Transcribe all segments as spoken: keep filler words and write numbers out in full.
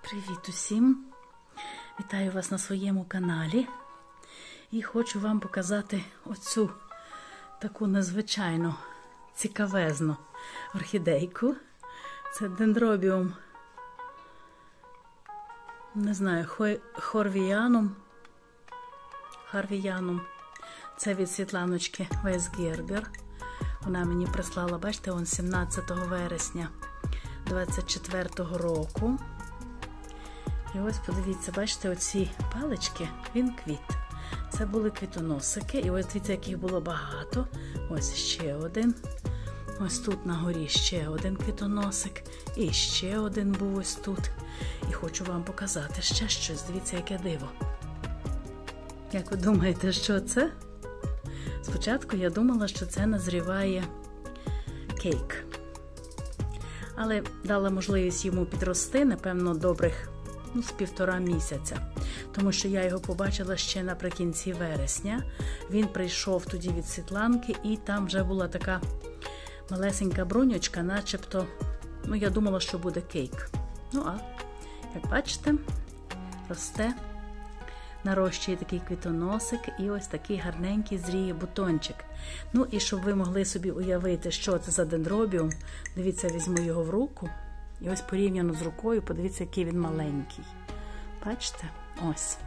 Привіт усім! Вітаю вас на своєму каналі і хочу вам показати оцю таку надзвичайно цікавезну орхідейку. Це дендробіум, не знаю, хорвіянум, харвіянум. Це від Світланочки Вайсгербер. Вона мені прислала, бачите, он сімнадцятого вересня двадцять четвертого року. І ось подивіться, бачите, оці палички, він квіт. Це були квітоносики, і ось дивіться, яких було багато. Ось ще один. Ось тут на горі ще один квітоносик. І ще один був ось тут. І хочу вам показати ще щось. Дивіться, яке диво. Як ви думаєте, що це? Спочатку я думала, що це назріває кейк. Але дала можливість йому підрости, напевно, добрих ну, з півтора місяця. Тому що я його побачила ще наприкінці вересня. Він прийшов тоді від Світланки, і там вже була така малесенька бронючка, начебто, ну, я думала, що буде кейк. Ну, а, як бачите, росте, нарощує такий квітоносик і ось такий гарненький зріє бутончик. Ну, і щоб ви могли собі уявити, що це за дендробіум, дивіться, візьму його в руку. І ось порівняно з рукою, подивіться, який він маленький. Бачите? Ось.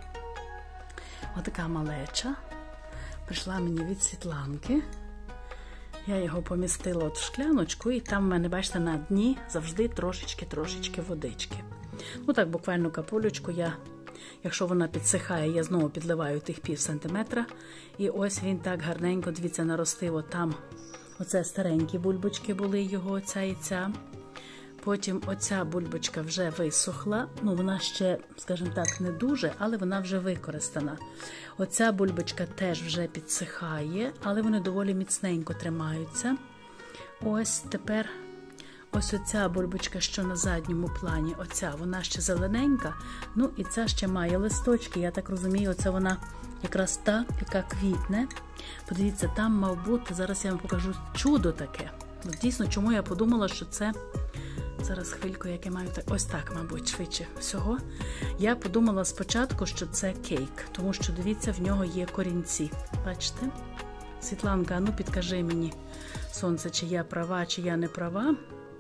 Отака малеча. Прийшла мені від Світланки. Я його помістила от в шкляночку, і там в мене, бачите, на дні завжди трошечки-трошечки водички. Ну так, буквально капулечку я, якщо вона підсихає, я знову підливаю тих пів сантиметра. І ось він так гарненько, дивіться, наростив отам. Оце старенькі бульбочки були його, оця і ця. Потім оця бульбочка вже висохла, ну вона ще, скажімо так, не дуже, але вона вже використана. Оця бульбочка теж вже підсихає, але вони доволі міцненько тримаються. Ось тепер ось оця бульбочка, що на задньому плані, оця, вона ще зелененька, ну і ця ще має листочки, я так розумію, оце вона якраз та, яка квітне. Подивіться, там мав бути, зараз я вам покажу чудо таке. Дійсно, чому я подумала, що це... Зараз хвильку, як я маю так. Ось так, мабуть, швидше всього. Я подумала спочатку, що це кейк, тому що, дивіться, в нього є корінці. Бачите? Світланка, а ну підкажи мені, сонце, чи я права, чи я не права.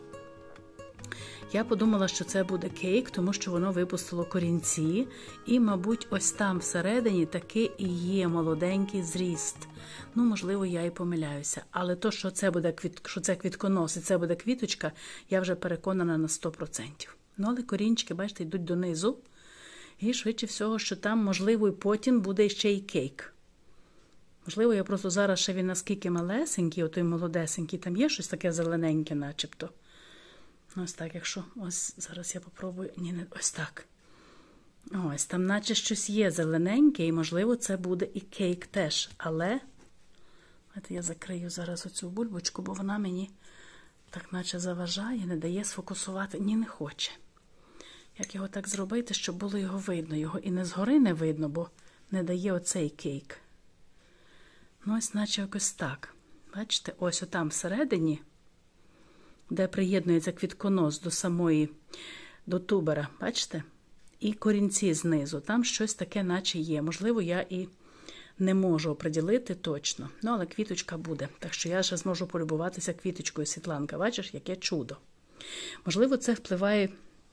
Я подумала, що це буде кейк, тому що воно випустило корінці. І, мабуть, ось там всередині таки і є молоденький зріст. Ну, можливо, я і помиляюся. Але то, що це буде квіт... що це квітконос і це буде квіточка, я вже переконана на сто відсотків. Ну, але корінчики, бачите, йдуть донизу. І швидше всього, що там, можливо, і потім буде ще й кейк. Можливо, я просто зараз ще він наскільки малесенький, отой молодесенький, там є щось таке зелененьке начебто. Ось так, якщо, ось, зараз я попробую, ні, не, ось так. Ось, там наче щось є зелененьке, і, можливо, це буде і кейк теж, але, от я закрию зараз оцю бульбочку, бо вона мені так наче заважає, не дає сфокусувати, ні, не хоче. Як його так зробити, щоб було його видно, його і не згори не видно, бо не дає оцей кейк. Ну, ось наче якось так. Бачите, ось отам всередині, де приєднується квітконос до самої, до тубера, бачите? І корінці знизу, там щось таке наче є. Можливо, я і не можу оприділити точно, ну, але квіточка буде. Так що я ще зможу полюбуватися квіточкою, Світланка. Бачиш, яке чудо. Можливо, це впливає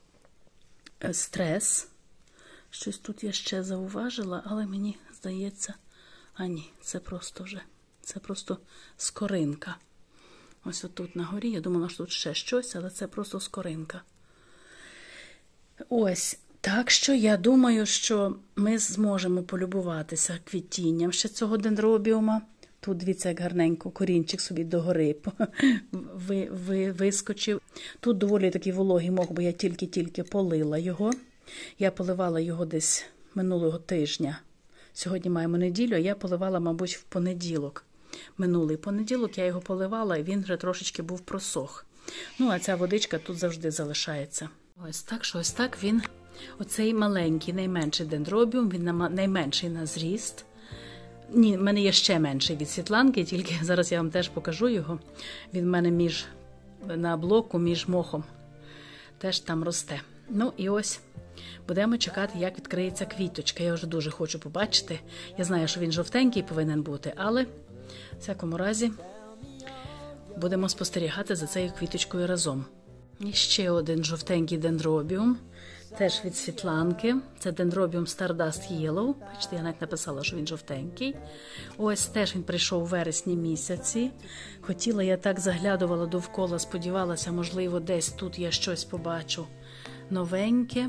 стрес. Щось тут я ще зауважила, але мені здається, а ні, це просто вже, це просто скоринка. Ось отут на горі, я думала, що тут ще щось, але це просто скоринка. Ось, так що я думаю, що ми зможемо полюбуватися квітінням ще цього дендробіума. Тут, дивіться, як гарненько корінчик собі догори ви, ви, вискочив. Тут доволі такий вологий мох, бо я тільки-тільки полила його. Я поливала його десь минулого тижня. Сьогодні маємо неділю, а я поливала, мабуть, в понеділок. Минулий понеділок я його поливала, і він вже трошечки був просох. Ну, а ця водичка тут завжди залишається. Ось так, що ось так він, оцей маленький, найменший дендробіум, він найменший на зріст. Ні, в мене є ще менший від Світланки, тільки зараз я вам теж покажу його. Він в мене між, на блоку між мохом теж там росте. Ну і ось будемо чекати, як відкриється квіточка. Я вже дуже хочу побачити. Я знаю, що він жовтенький повинен бути, але в всякому разі будемо спостерігати за цією квіточкою разом. І ще один жовтенький дендробіум, теж від Світланки. Це дендробіум Stardust Yellow. Бачите, я навіть написала, що він жовтенький. Ось теж він прийшов у вересні місяці. Хотіла, я так заглядувала довкола, сподівалася, можливо, десь тут я щось побачу новеньке.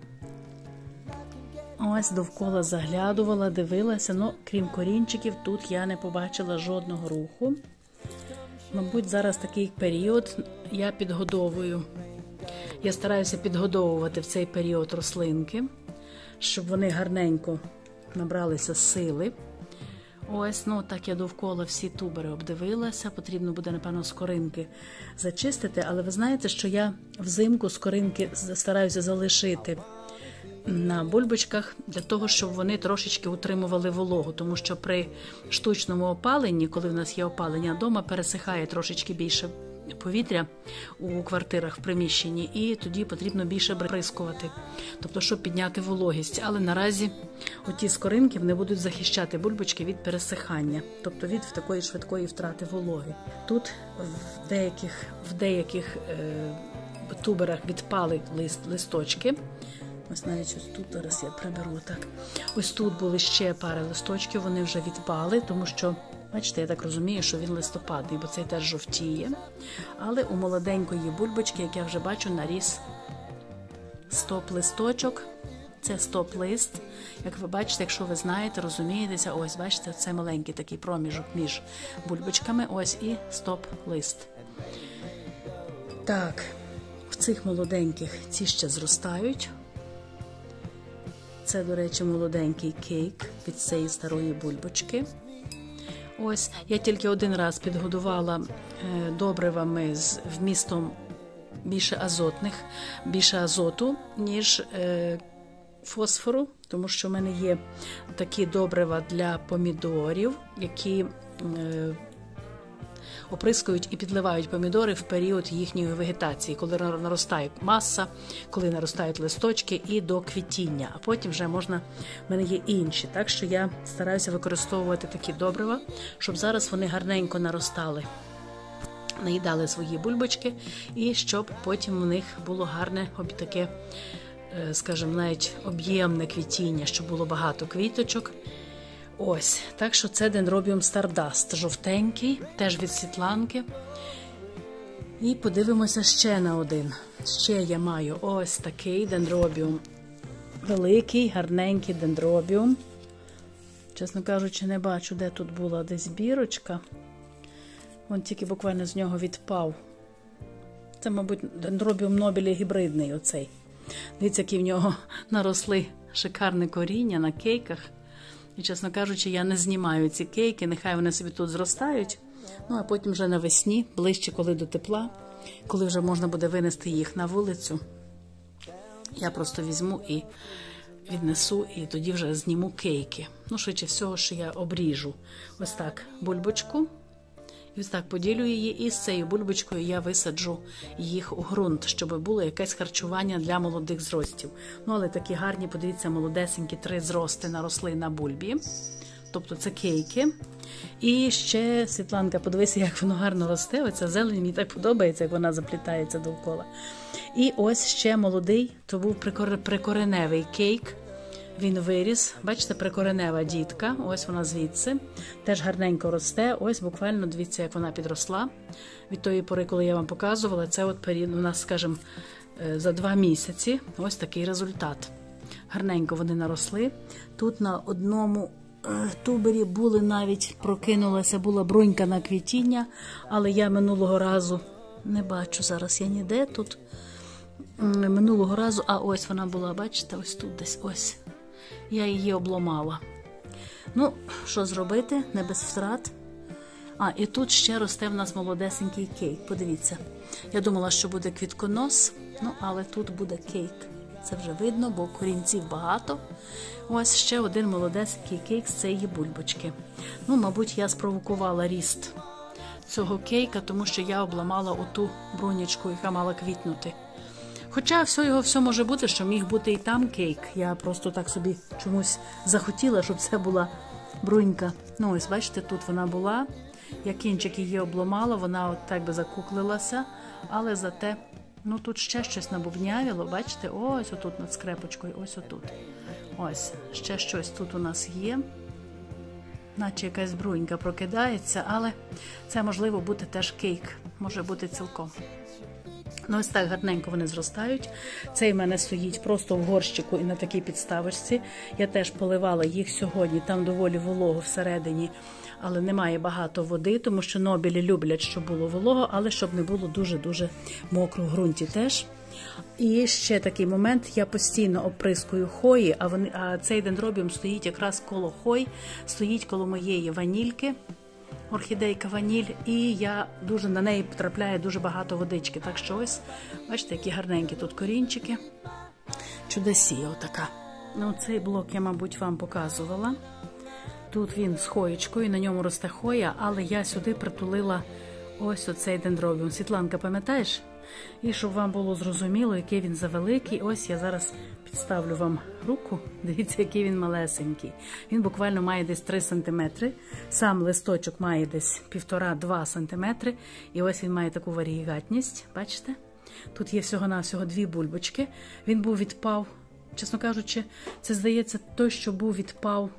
Ось довкола заглядувала, дивилася, але крім корінчиків, тут я не побачила жодного руху. Мабуть, зараз такий період я підгодовую. Я стараюся підгодовувати в цей період рослинки, щоб вони гарненько набралися сили. Ось, ну так я довкола всі тубери обдивилася. Потрібно буде, напевно, скоринки зачистити. Але ви знаєте, що я взимку скоринки стараюся залишити на бульбочках для того, щоб вони трошечки утримували вологу. Тому що при штучному опаленні, коли в нас є опалення вдома, пересихає трошечки більше повітря у квартирах, в приміщенні, і тоді потрібно більше бризкувати, тобто, щоб підняти вологість. Але наразі оті скоринки не будуть захищати бульбочки від пересихання, тобто від такої швидкої втрати вологи. Тут в деяких, в деяких е, туберах відпали лист, листочки. Ось навіть ось тут, зараз я приберу так. Ось тут були ще пари листочків, вони вже відпали, тому що, бачите, я так розумію, що він листопадний, бо цей теж жовтіє. Але у молоденької бульбочки, як я вже бачу, наріс стоп-листочок. Це стоп-лист. Як ви бачите, якщо ви знаєте, розумієтеся, ось, бачите, це маленький такий проміжок між бульбочками. Ось і стоп-лист. Так, в цих молоденьких ці ще зростають. Це, до речі, молоденький кейк від цієї старої бульбочки. Ось, я тільки один раз підгодувала е, добривами з вмістом більше азотних, більше азоту, ніж е, фосфору, тому що в мене є такі добрива для помідорів, які е, оприскують і підливають помідори в період їхньої вегетації, коли наростає маса, коли наростають листочки і до квітіння. А потім вже можна, в мене є інші. Так що я стараюся використовувати такі добрива, щоб зараз вони гарненько наростали, наїдали свої бульбочки, і щоб потім у них було гарне таке, скажімо, навіть об'ємне квітіння, щоб було багато квіточок. Ось, так що це дендробіум Stardust, жовтенький, теж від Світланки. І подивимося ще на один. Ще я маю ось такий дендробіум. Великий, гарненький дендробіум. Чесно кажучи, не бачу, де тут була десь бірочка. Вон тільки буквально з нього відпав. Це, мабуть, дендробіум нобілі гібридний оцей. Дивіться, які в нього наросли шикарне коріння на кейках. І, чесно кажучи, я не знімаю ці кейки, нехай вони собі тут зростають. Ну, а потім вже навесні, ближче коли до тепла, коли вже можна буде винести їх на вулицю, я просто візьму і віднесу, і тоді вже зніму кейки. Ну, швидше всього, що я обріжу ось так бульбочку. І ось так поділю її, і з цією бульбочкою я висаджу їх у ґрунт, щоб було якесь харчування для молодих зростів. Ну, але такі гарні, подивіться, молодесенькі три зрости наросли на бульбі. Тобто це кейки. І ще, Світланка, подивися, як воно гарно росте. Оця зелень, мені так подобається, як вона заплітається довкола. І ось ще молодий, то був прикореневий кейк. Він виріс, бачите, прикоренева дітка, ось вона звідси, теж гарненько росте, ось буквально, дивіться, як вона підросла. Від тої пори, коли я вам показувала, це от період, у нас, скажімо, за два місяці, ось такий результат. Гарненько вони наросли. Тут на одному тубері були навіть, прокинулася, була брунька на квітіння, але я минулого разу, не бачу зараз я ніде тут, минулого разу, а ось вона була, бачите, ось тут десь, ось. Я її обламала. Ну, що зробити? Не без втрат. А, і тут ще росте в нас молодесенький кейк. Подивіться. Я думала, що буде квітконос, ну, але тут буде кейк. Це вже видно, бо корінців багато. Ось ще один молодесенький кейк з цієї бульбочки. Ну, мабуть, я спровокувала ріст цього кейка, тому що я обламала оту брунячку, яка мала квітнути. Хоча все його все може бути, що міг бути і там кейк. Я просто так собі чомусь захотіла, щоб це була брунька. Ну ось, бачите, тут вона була. Я кінчик її обломала, вона от так би закуклилася. Але зате, ну тут ще щось набубнявіло, бачите, ось отут над скрепочкою, ось отут. Ось, ще щось тут у нас є. Наче якась брунька прокидається, але це можливо бути теж кейк, може бути цілком. Ну ось так гарненько вони зростають. Цей в мене стоїть просто в горщику і на такій підставочці. Я теж поливала їх сьогодні, там доволі волого всередині, але немає багато води, тому що нобілі люблять, щоб було волого, але щоб не було дуже-дуже мокро в ґрунті теж. І ще такий момент, я постійно оприскую хої, а, вони, а цей дендробіум стоїть якраз коло хой, стоїть коло моєї ванільки, орхідейка ваніль, і я дуже на неї потрапляє дуже багато водички. Так що ось, бачите, які гарненькі тут корінчики. Чудосія отака. Ну, цей блок я, мабуть, вам показувала. Тут він з хоєчкою, на ньому росте хоя, але я сюди притулила ось оцей дендробіум. Світланка, пам'ятаєш? І щоб вам було зрозуміло, який він завеликий, ось я зараз підставлю вам руку. Дивіться, який він малесенький. Він буквально має десь три сантиметри. Сам листочок має десь півтора-два сантиметри. І ось він має таку варієгатність, бачите? Тут є всього-навсього дві бульбочки. Він був відпав, чесно кажучи, це, здається, той, що був відпав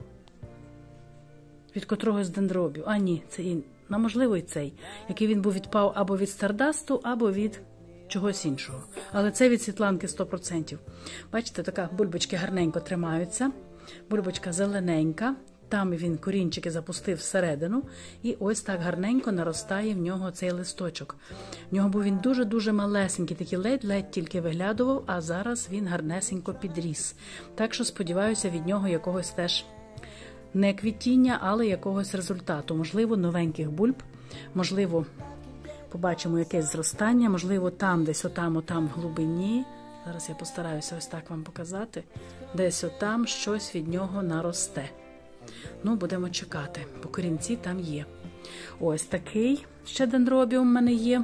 від котрогось дендробів. А ні, це і, ну, можливо, і цей. Який він був відпав або від стардасту, або від чогось іншого. Але це від Світланки сто відсотків. Бачите, така бульбочки гарненько тримаються. Бульбочка зелененька. Там він корінчики запустив всередину. І ось так гарненько наростає в нього цей листочок. В нього був він дуже-дуже малесенький, такий ледь-ледь тільки виглядував, а зараз він гарнесенько підріс. Так що сподіваюся від нього якогось теж не квітіння, але якогось результату. Можливо, новеньких бульб, можливо, побачимо якесь зростання, можливо, там, десь отам, отам в глибині. Зараз я постараюся ось так вам показати. Десь отам щось від нього наросте. Ну, будемо чекати, бо корінці там є. Ось такий ще дендробіум в мене є.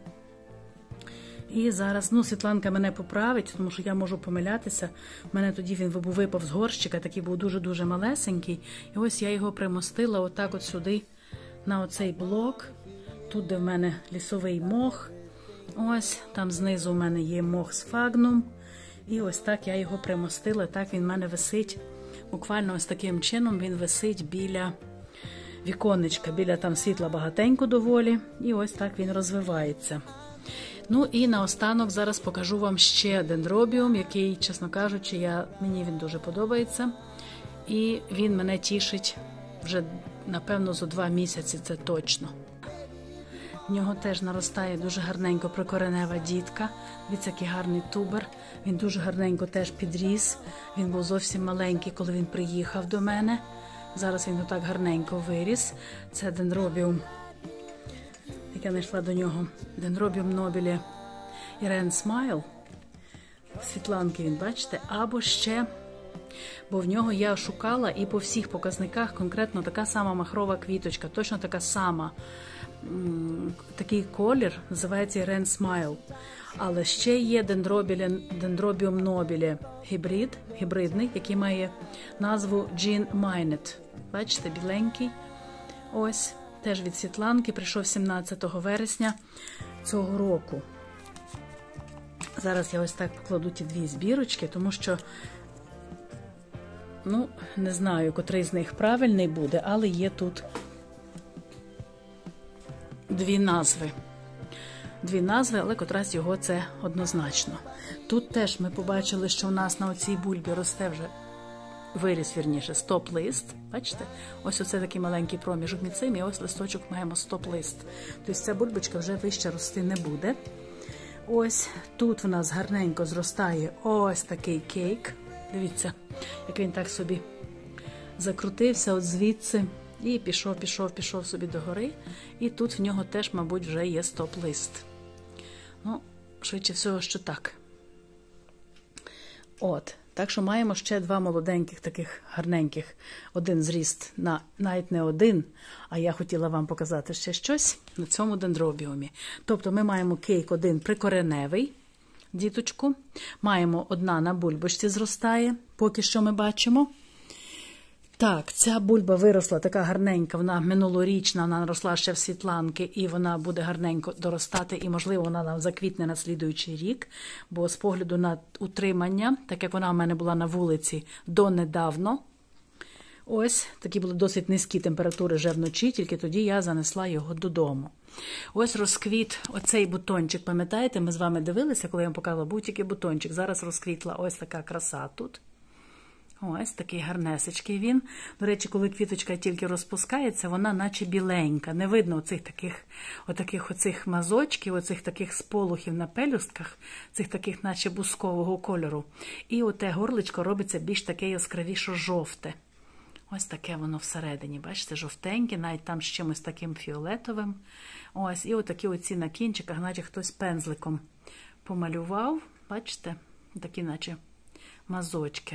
І зараз, ну, Світланка мене поправить, тому що я можу помилятися. У мене тоді він випав з горщика, такий був дуже-дуже малесенький. І ось я його примостила отак от сюди, на оцей блок. Тут, де в мене лісовий мох. Ось, там знизу в мене є мох сфагнум. І ось так я його примостила, так він в мене висить. Буквально ось таким чином він висить біля віконечка, біля там світла багатенько доволі. І ось так він розвивається. Ну і наостанок зараз покажу вам ще дендробіум, який, чесно кажучи, я, мені він дуже подобається. І він мене тішить вже, напевно, за два місяці, це точно. В нього теж наростає дуже гарненько прикоренева дітка. Дивіться, який гарний тубер. Він дуже гарненько теж підріс. Він був зовсім маленький, коли він приїхав до мене. Зараз він отак гарненько виріс. Це дендробіум, як я знайшла до нього. Дендробіум нобілі Irene Smile. Світланки він, бачите? Або ще, бо в нього я шукала і по всіх показниках конкретно така сама махрова квіточка, точно така сама. Такий колір, називається Irene Smile. Але ще є дендробіум нобілі гібрид, гібридний, який має назву Jean Minot. Бачите, біленький. Ось, теж від Світланки, прийшов сімнадцятого вересня цього року. Зараз я ось так покладу ті дві збірочки, тому що, ну, не знаю, котрий з них правильний буде, але є тут дві назви. Дві назви, але котрась його це однозначно. Тут теж ми побачили, що у нас на оцій бульбі росте вже, виріс, вірніше, стоп-лист. Бачите? Ось оце такий маленький проміжок між цим, і ось листочок маємо стоп-лист. Тобто ця бульбочка вже вище рости не буде. Ось тут в нас гарненько зростає ось такий кейк. Дивіться, як він так собі закрутився от звідси. І пішов, пішов, пішов собі догори. І тут в нього теж, мабуть, вже є стоп-лист. Ну, швидше всього, що так. От. Так що маємо ще два молоденьких, таких гарненьких. Один зріст, на, навіть не один, а я хотіла вам показати ще щось на цьому дендробіумі. Тобто ми маємо кейк один прикореневий, діточку. Маємо одна на бульбочці зростає, поки що ми бачимо. Так, ця бульба виросла така гарненька, вона минулорічна, вона росла ще в світланки, і вона буде гарненько доростати, і, можливо, вона нам заквітне на слідуючий рік, бо з погляду на утримання, так як вона в мене була на вулиці донедавно, ось, такі були досить низькі температури вже вночі, тільки тоді я занесла його додому. Ось розквіт, оцей бутончик, пам'ятаєте, ми з вами дивилися, коли я вам показувала, був тільки бутончик, зараз розквітла ось така краса тут. Ось такий гарнесечкий він. До речі, коли квіточка тільки розпускається, вона наче біленька. Не видно оцих таких, отаких оцих мазочків, оцих таких сполухів на пелюстках, цих таких наче бускового кольору. І оте горличко робиться більш таке яскравіше-жовте. Ось таке воно всередині, бачите, жовтеньке, навіть там з чимось таким фіолетовим. Ось, і отакі оці на кінчиках, наче хтось пензликом помалював, бачите, такі наче мазочки.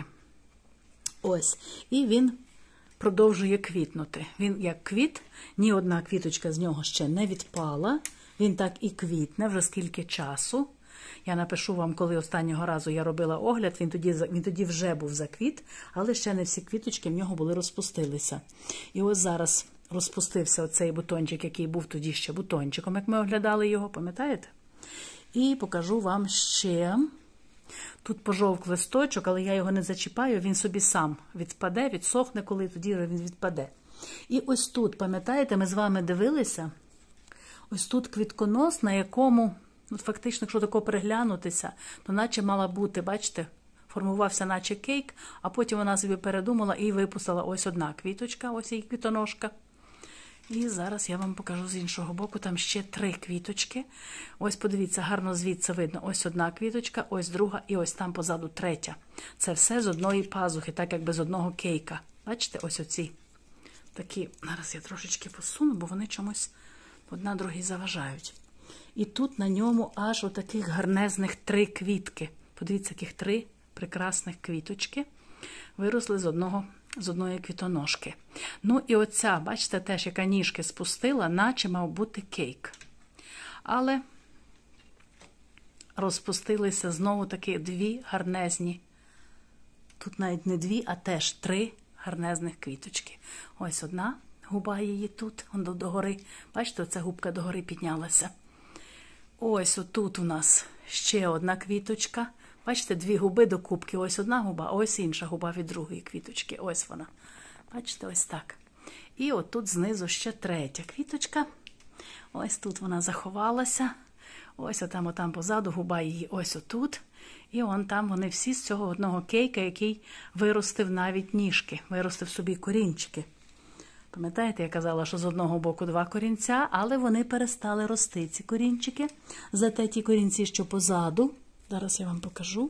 Ось, і він продовжує квітнути. Він як квіт, ні одна квіточка з нього ще не відпала. Він так і квітне вже скільки часу. Я напишу вам, коли останнього разу я робила огляд, він тоді, він тоді вже був заквіт, але ще не всі квіточки в нього були розпустилися. І ось зараз розпустився оцей бутончик, який був тоді ще бутончиком, як ми оглядали його, пам'ятаєте? І покажу вам ще... Тут пожовк листочок, але я його не зачіпаю, він собі сам відпаде, відсохне, коли тоді він відпаде. І ось тут, пам'ятаєте, ми з вами дивилися, ось тут квітконос, на якому, ну, фактично, якщо тако переглянутися, то наче мала бути, бачите, формувався наче кейк, а потім вона собі передумала і випустила ось одна квіточка, ось її квітоножка. І зараз я вам покажу з іншого боку, там ще три квіточки. Ось подивіться, гарно звідси видно. Ось одна квіточка, ось друга і ось там позаду третя. Це все з одної пазухи, так якби з одного кейка. Бачите, ось оці такі. Зараз я трошечки посуну, бо вони чомусь одна другій заважають. І тут на ньому аж отаких гарнезних три квітки. Подивіться, яких три прекрасних квіточки виросли з одного з одної квітоножки. Ну і оця, бачите, теж, яка ніжки спустила, наче мав бути кейк. Але розпустилися знову таки дві гарнезні. Тут навіть не дві, а теж три гарнезних квіточки. Ось одна губа її тут, догори. Бачите, оця губка догори піднялася. Ось отут у нас ще одна квіточка. Бачите, дві губи до кубки. Ось одна губа, а ось інша губа від другої квіточки. Ось вона. Бачите, ось так. І отут знизу ще третя квіточка. Ось тут вона заховалася. Ось отам, отам позаду губа її ось отут. І вон там вони всі з цього одного кейка, який виростив навіть ніжки, виростив собі корінчики. Пам'ятаєте, я казала, що з одного боку два корінця, але вони перестали рости, ці корінчики. Зате ті корінці, що позаду, зараз я вам покажу,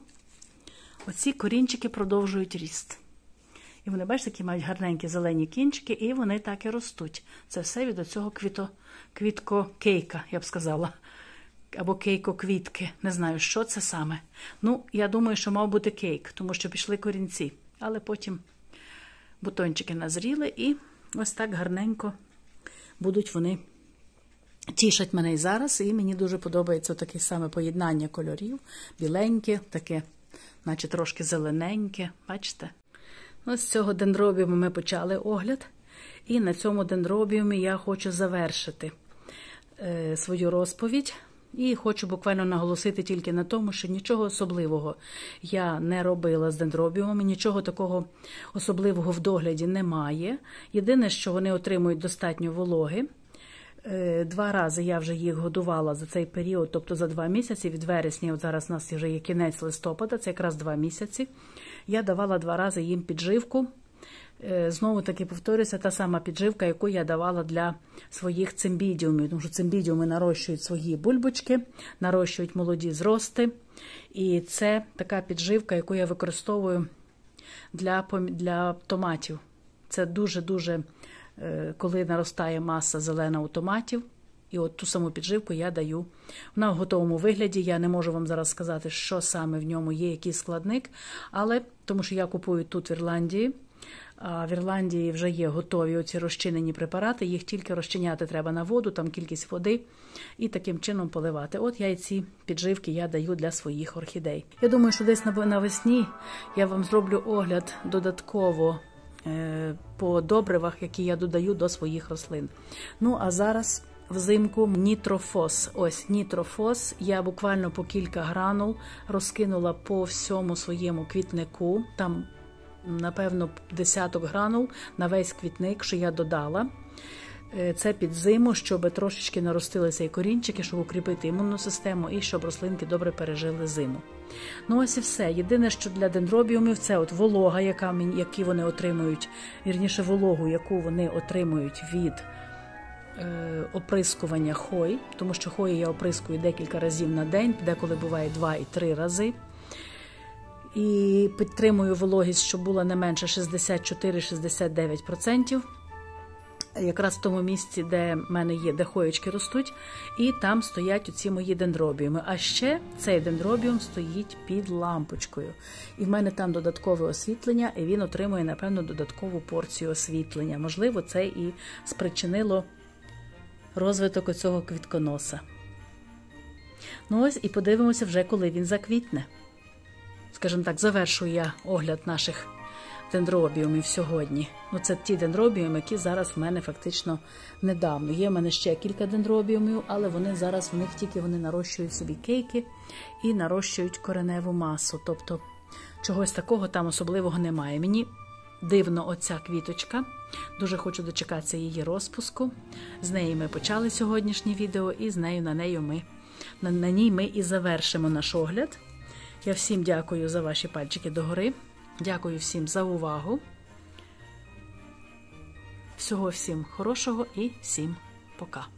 оці корінчики продовжують ріст. І вони, бачите, такі мають гарненькі зелені кінчики, і вони так і ростуть. Це все від оцього квіто, квітко-кейка, я б сказала. Або кейко-квітки. Не знаю, що це саме. Ну, я думаю, що мав бути кейк, тому що пішли корінці. Але потім бутончики назріли, і ось так гарненько будуть вони тішать мене і зараз. І мені дуже подобається таке саме поєднання кольорів. Біленьке, таке, наче трошки зелененьке. Бачите? Ось з цього дендробіуму ми почали огляд. І на цьому дендробіумі я хочу завершити е, свою розповідь. І хочу буквально наголосити тільки на тому, що нічого особливого я не робила з дендробіумами, нічого такого особливого в догляді немає. Єдине, що вони отримують достатньо вологи. Два рази я вже їх годувала за цей період, тобто за два місяці, від вересня, от зараз у нас вже є кінець листопада, це якраз два місяці. Я давала два рази їм підживку. Знову таки повторюся, та сама підживка, яку я давала для своїх цимбідіумів, тому що цимбідіуми нарощують свої бульбочки, нарощують молоді зрости. І це така підживка, яку я використовую для, для томатів. Це дуже-дуже, коли наростає маса зелена у томатів, і от ту саму підживку я даю. Вона в готовому вигляді, я не можу вам зараз сказати, що саме в ньому є, який складник, але тому що я купую тут в Ірландії, А в Ірландії вже є готові оці розчинені препарати, їх тільки розчиняти треба на воду, там кількість води, і таким чином поливати. От я і ці підживки я даю для своїх орхідей. Я думаю, що десь навесні я вам зроблю огляд додатково по добривах, які я додаю до своїх рослин. Ну, а зараз взимку нітрофос. Ось нітрофос. Я буквально по кілька гранул розкинула по всьому своєму квітнику. Там, напевно, десяток гранул на весь квітник, що я додала. Це під зиму, щоб трошечки наростилися і корінчики, щоб укріпити імунну систему і щоб рослинки добре пережили зиму. Ну ось і все. Єдине, що для дендробіумів, це от волога, яка, які вони отримують, вірніше вологу, яку вони отримують від е, оприскування хой, тому що хої я оприскую декілька разів на день, деколи буває два і три рази. І підтримую вологість, щоб була не менше шістдесят чотири - шістдесят дев'ять відсотків. Якраз в тому місці, де в мене є, де хоєчки ростуть, і там стоять оці мої дендробіуми. А ще цей дендробіум стоїть під лампочкою. І в мене там додаткове освітлення, і він отримує, напевно, додаткову порцію освітлення. Можливо, це і спричинило розвиток оцього квітконоса. Ну ось, і подивимося вже, коли він заквітне. Скажімо так, завершую я огляд наших дендробіумів сьогодні. Ну, це ті дендробіуми, які зараз в мене фактично недавно. Є в мене ще кілька дендробіумів, але вони зараз, в них тільки вони нарощують собі кейки і нарощують кореневу масу. Тобто, чогось такого там особливого немає. Мені дивно оця квіточка. Дуже хочу дочекатися її розпуску. З неї ми почали сьогоднішнє відео, і з нею, на, нею ми, на, на ній ми і завершимо наш огляд. Я всім дякую за ваші пальчики догори. Дякую всім за увагу. Всього всім хорошого і всім пока.